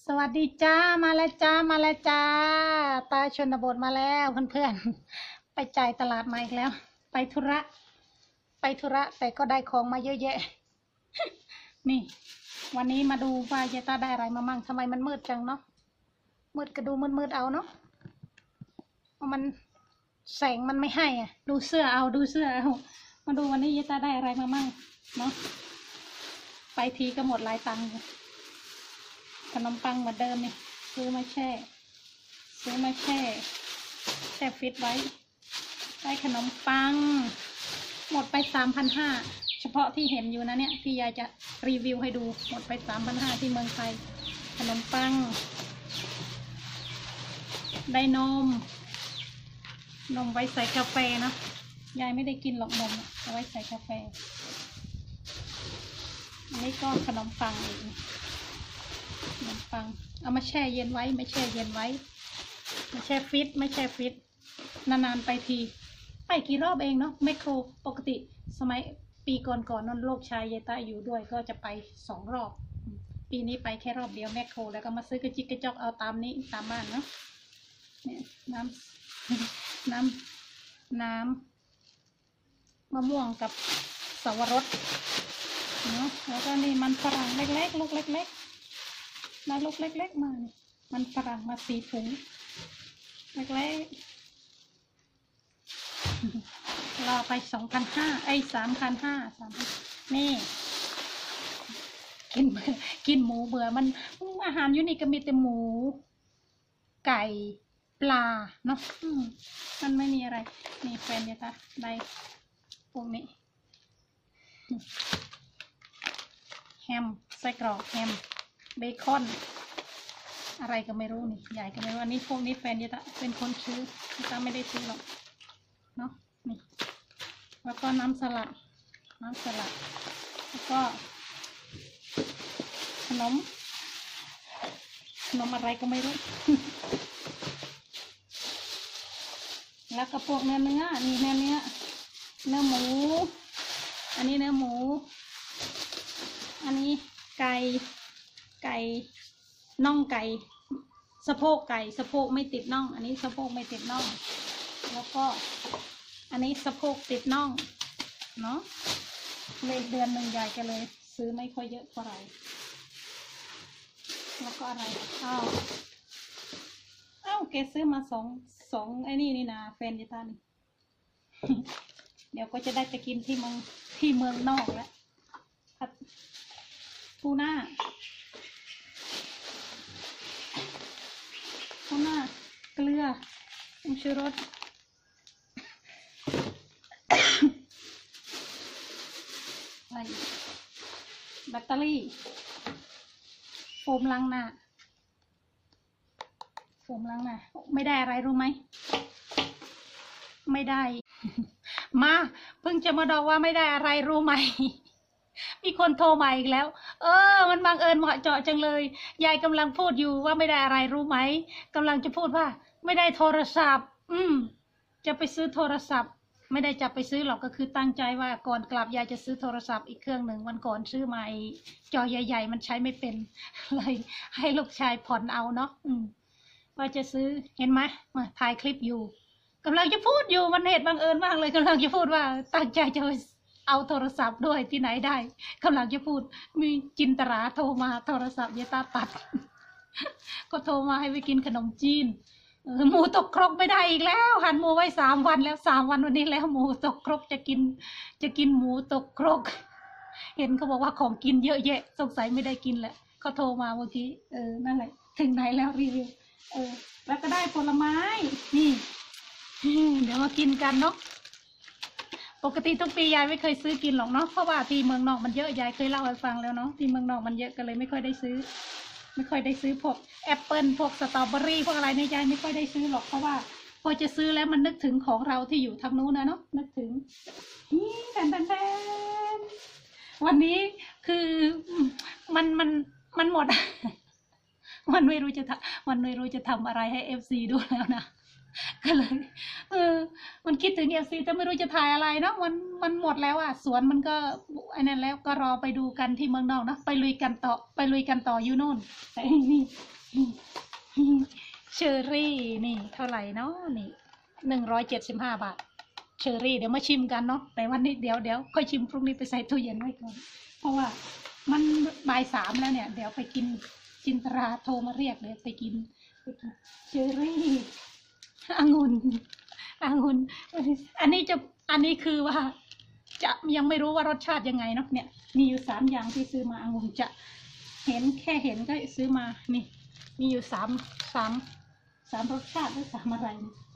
สวัสดีจ้ามาแล้วจ้ามาแล้วจ้าตาชนบทมาแล้วเพื่อนๆไปจ่ายตลาดมาอีกแล้วไปธุระแต่ก็ได้ของมาเยอะแยะนี่วันนี้มาดูว่ายายตาได้อะไรมามั่งทำไมมันมืดจังเนาะมืดก็ดูมืดเอาเนาะมันแสงมันไม่ให้อ่ะดูเสื้อเอามาดูวันนี้ยายตาได้อะไรมามั่งเนาะไปทีก็หมดหลายตังค์ขนมปังเหมือนเดิมนี่ซื้อมาแช่ฟิตไว้ได้ขนมปังหมดไป3,500เฉพาะที่เห็นอยู่นะเนี่ยที่ยายจะรีวิวให้ดูหมดไป3,500ที่เมืองไทยขนมปังได้นมไว้ใส่กาแฟนะยายไม่ได้กินหรอกนมเอาไว้ใส่กาแฟอันนี้ก็ขนมปังอีกขนมปังเอามาแช่เย็นไว้ไม่แช่ฟิตนานๆไปทีไปกี่รอบเองเนาะแมคโครปกติสมัยปีก่อนนั่นโลกชายยายตาอยู่ด้วยก็จะไป2 รอบปีนี้ไปแค่รอบเดียวแมคโครแล้วก็มาซื้อกระจิกกระจอกเอาตามนี้ตามบ้านเนาะเนี่ยน้ำมะม่วงกับสับปะรดเนาะแล้วก็นี่มันฝรั่งเล็กๆลูกเล็กๆมาลูกเล็กๆมานี่มันฝรั่งมา4 ถุงเล็กๆรอไป2,5003,500นี่กินหมูเบื่อมันอาหารอยู่นี่ก็มีแต่หมูไก่ปลาเนาะมันไม่มีอะไรนี่แฟนเนี่ยค่ะได้พวกนี้แฮมไส้กรอกแฮมเบคอนอะไรก็ไม่รู้นี่ใหญ่ก็ไม่รู้อันนี้พวกนี้แฟนเนี่ยเป็นคนซื้อตาไม่ได้ซื้อหรอกเนาะนี่แล้วก็น้ำสลัดแล้วก็ขนมอะไรก็ไม่รู้ แล้วก็พวกเนื้อนี่เนื้อหมูอันนี้เนื้อหมูอันนี้ไก่น่องไก่สะโพกไก่สะโพกไม่ติดน่องอันนี้สะโพกไม่ติดน่องแล้วก็อันนี้สะโพกติดน่องเนาะเลยเดือนหนึ่งยายก็เลยซื้อไม่ค่อยเยอะเท่าไหร่แล้วก็อะไรอ้าวแกซื้อมาสองไอ้นี่นะแฟนยายตานี่ เดี๋ยวก็จะได้ไปกินที่เมืองนอกแล้วผัดทูน่าเกลือผงชูรสอะไรแบตเตอรี่โฟมล้างหน้าไม่ได้อะไรรู้ไหมไม่ได้ มาเพิ่งจะมาบอกว่าไม่ได้อะไรรู้ไหม มีคนโทรมาอีกแล้วมันบังเอิญเหมาะเจาะจังเลยยายกำลังพูดอยู่ว่าไม่ได้อะไรรู้ไหมกำลังจะพูดว่าไม่ได้โทรศัพท์จะไปซื้อโทรศัพท์ไม่ได้จะไปซื้อหรอกก็คือตั้งใจว่าก่อนกลับยายจะซื้อโทรศัพท์อีกเครื่องหนึ่งวันก่อนซื้อมาจอใหญ่ๆมันใช้ไม่เป็นเลยให้ลูกชายผ่อนเอาเนาะว่าจะซื้อเห็นไหมมาถ่ายคลิปอยู่กำลังจะพูดอยู่มันเหตุบังเอิญมากเลยกำลังจะพูดว่าตั้งใจจะเอาโทรศัพท์ด้วยที่ไหนได้กำลังจะพูดมีจินตราโทรมาโทรศัพท์ยายตาตัด ก็โทรมาให้ไปกินขนมจีนหมูตกครกไม่ได้อีกแล้วหั่นหมูไว้3 วันแล้ว3 วันวันนี้แล้วหมูตกครกจะกินหมูตกครก เห็นเขาบอกว่าของกินเยอะแยะสงสัยไม่ได้กินแหละเขาโทรมาเมื่อกี้นั่นแหละถึงไหนแล้วรีวิวแล้วก็ได้ผลไม้นี่เดี๋ยวมากินกันเนาะปกติทุกปียายไม่เคยซื้อกินหรอกเนาะเพราะว่าที่เมืองนอกมันเยอะยายเคยเล่าให้ฟังแล้วเนาะที่เมืองนอกมันเยอะก็เลยไม่ค่อยได้ซื้อพวกแอปเปิลพวกสตรอเบอรี่พวกอะไรในยายไม่ค่อยได้ซื้อหรอกเพราะว่าพอจะซื้อแล้วมันนึกถึงของเราที่อยู่ทางนู้นนะเนาะนึกถึงนี่แฟนวันนี้คือมันหมด มันไม่รู้จะทำอะไรให้ FC ดูแล้วนะก็เลยมันคิดถึง FC แต่ไม่รู้จะถ่ายอะไรเนาะมันหมดแล้วอ่ะสวนมันก็ไอ้นั่นแล้วก็รอไปดูกันที่เมืองนอกนะไปลุยกันต่ออยู่โน่นแต่นี่เชอรี่นี่เท่าไหร่เนาะนี่175 บาทเชอรี่เดี๋ยวมาชิมกันเนาะแต่วันนี้เดี๋ยวค่อยชิมพรุ่งนี้ไปใส่ตู้เย็นไว้ก่อนเพราะว่ามันบ่าย3แล้วเนี่ยเดี๋ยวไปกินจินตราโทรมาเรียกเดี๋ยวไปกินเชอรี่องุ่นอันนี้คือว่าจะยังไม่รู้ว่ารสชาติยังไงเนาะเนี่ยมีอยู่3 อย่างที่ซื้อมาองุ่นจะแค่เห็นก็ซื้อมานี่มีอยู่สามรสชาติหรือ3 อะไร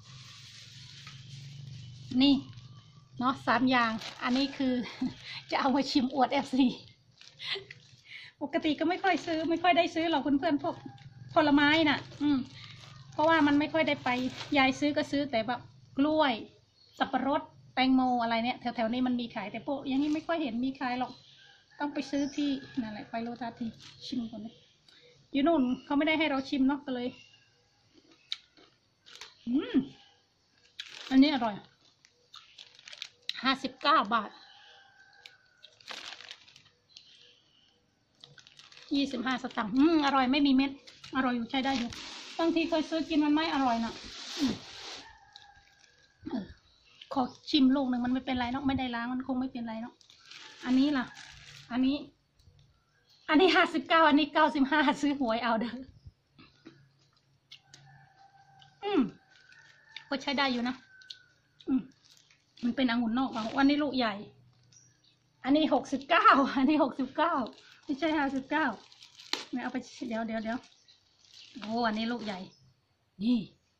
นี่เนาะ3 อย่างอันนี้คือ จะเอามาชิมอวด FC ปกติก็ไม่ค่อยได้ซื้อหรอกเพื่อนๆพวกผลไม้น่ะเพราะว่ามันไม่ค่อยได้ไปยายซื้อก็ซื้อแต่แบบกล้วยสับปะรดแตงโมอะไรเนี่ยแถวๆนี้มันมีขายแต่พวกอย่างนี้ไม่ค่อยเห็นมีขายหรอกต้องไปซื้อที่นั่นแหละไปโลตัสที่ชิมก่อนเลยอยู่นู่นเขาไม่ได้ให้เราชิมเนาะก็เลยอันนี้อร่อย59 บาท25 สตางค์อร่อยไม่มีเม็ดอร่อยอยู่ใช้ได้อยู่บางทีเคยซื้อกินมันไม่อร่อยนะขอชิมลูกหนึ่งมันไม่เป็นไรเนาะไม่ได้ล้างมันคงไม่เป็นไรเนาะอันนี้ล่ะอันนี้59อันนี้95ซื้อหวยเอาเด้อก็ใช้ได้อยู่นะมันเป็นองุ่นนอกวันนี้ลูกใหญ่อันนี้69อันนี้69ไม่ใช่59ไม่เอาไปเดี๋ยวโอ้อันนี้ลูกใหญ่นี่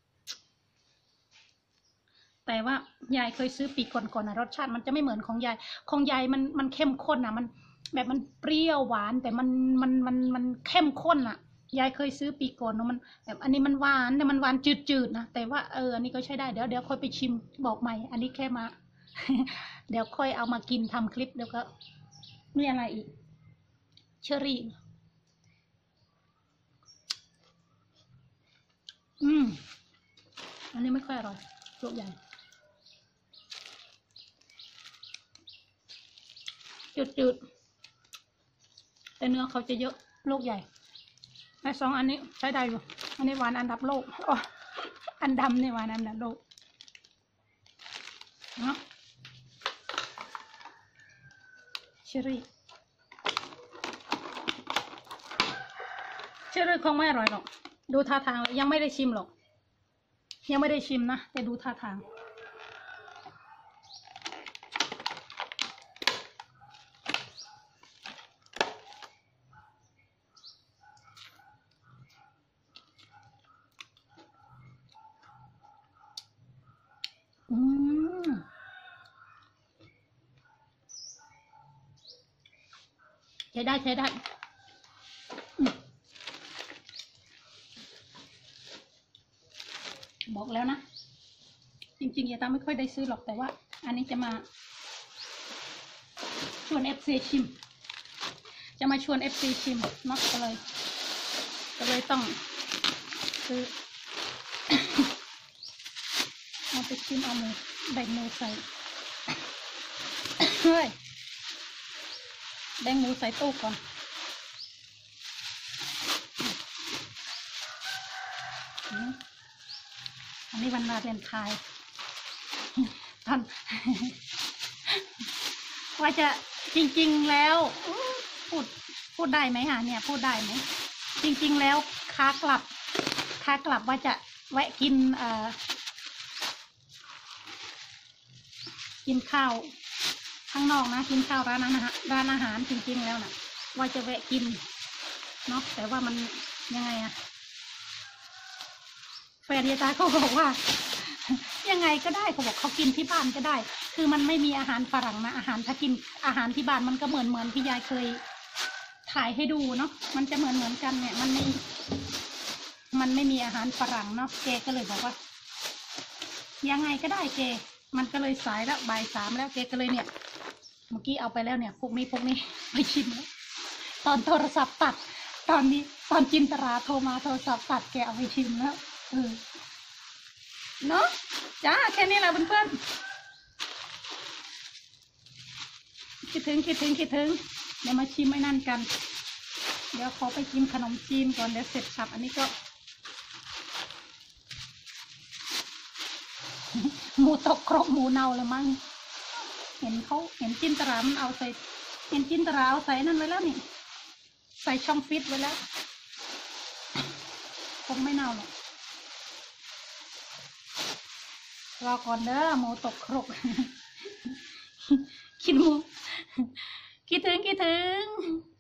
แต่ว่ายายเคยซื้อปีก่อนนะรสชาติมันจะไม่เหมือนของยายมันเข้มข้นนะมันแบบมันเปรี้ยวหวานแต่มันเข้มข้นอ่ะยายเคยซื้อปีก่อนเนาะมันแบบอันนี้มันหวานแต่มันหวานจืดนะแต่ว่าอันนี้ก็ใช้ได้เดี๋ยวค่อยไปชิมบอกใหม่อันนี้แค่มา เดี๋ยวค่อยเอามากินทำคลิปเดี๋ยวก็มีอะไรอีกเชอรี่อันนี้ไม่ค่อยอร่อยลูกใหญ่จืดแต่เนื้อเขาจะเยอะลูกใหญ่ใน2 อันนี้ใช้ได้อยู่อันนี้หวานอันดับโลกอันดำนี่หวานอันดับโลกเนาะเชอรี่คงไม่อร่อยหรอกดูท่าทางยังไม่ได้ชิมหรอกยังไม่ได้ชิมนะแต่ดูท่าทางใช้ได้บอกแล้วนะจริงๆยายตาไม่ค่อยได้ซื้อหรอกแต่ว่าอันนี้จะมาชวน FC ชิมจะมาชวน FC ชิมเนาะก็เลยต้องซื้อ เอาไปชิมเอามือแบ่งมือใส่เฮ้ยแบ่งมือใส่ตู้ก่อนอันนี้วันวาเลนไทน์ตอน ว่าจะจริงๆแล้วพูดได้ไหมฮะเนี่ยพูดได้ไหมจริงๆแล้วขากลับว่าจะแวะกินกินข้าวข้างนอกนะกินข้าวร้านอาหารจริงๆแล้วนะว่าจะแวะกินเนาะแต่ว่ามันยังไงอะแฟนยายตาเขาบอกว่ายังไงก็ได้เขาบอกเขากินที่บ้านก็ได้คือมันไม่มีอาหารฝรั่งนะอาหารถ้ากินอาหารที่บ้านมันก็เหมือนที่ยายเคยถ่ายให้ดูเนาะมันจะเหมือนกันเนี่ยมันไม่มีอาหารฝรั่งเนาะแกก็เลยบอกว่ายังไงก็ได้แกมันก็เลยสายแล้วบ่าย3แล้วแกก็เลยเนี่ยเมื่อกี้เอาไปแล้วเนี่ยพวกนี้ไปชิมแล้วตอนโทรศัพท์ตัดตอนจินตราโทรมาโทรศัพท์ตัดแกเอาไปชิมแล้วเนาะจ้าแค่นี้แหละเพื่อนๆคิดถึงเดี๋ยวมาชิมไอ้นั่นกันเดี๋ยวขอไปกินขนมจีนก่อนเดี๋ยวเสร็จสับอันนี้ก็หมูตกครกหมูเน่าแล้วมั้งเห็นจินตรามันเอาใส่เห็นจินตราเอาใส่นั่นไว้แล้วนี่ใส่ช่องฟิตไว้แล้วคงไม่เน่าหรอกรอก่อนเด้อหมูตกครก คิดถึง